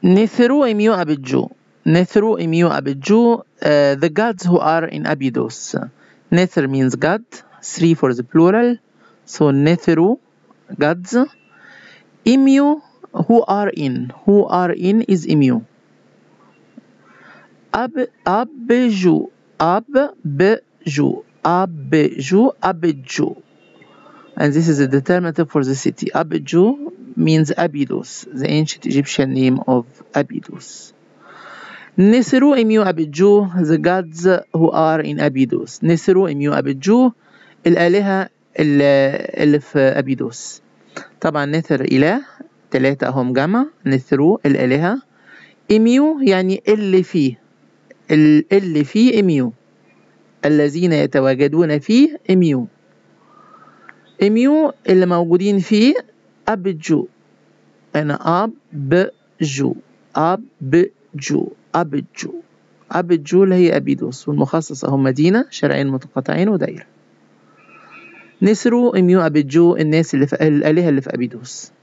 Nethru Emiu Abidju. Nethru Emiu Abidju, the gods who are in Abydos. Nether means God, 3 for the plural. So Nethru, gods. Emiu, who are in. Who are in is Emiu. Abiju, Abiju, Abiju, Abiju. And this is a determinative for the city. Abiju means Abydos, the ancient Egyptian name of Abydos. Nesiru Emiu Abiju, the gods who are in Abydos. Nesiru Emiu Abiju, الآلهة اللي في أبيدوس. طبعا نثر إله، 3 هم جمع. نثرو الآلهة. إميو يعني اللي فيه إميو، الذين يتواجدون فيه إميو. إميو اللي موجودين فيه أبجو. أنا أبجو اللي هي أبيدوس، والمخصصة هم مدينة، شارعين متقاطعين ودايرة. نسرو إميو أبجو، الناس اللي في الآلهة اللي في أبيدوس.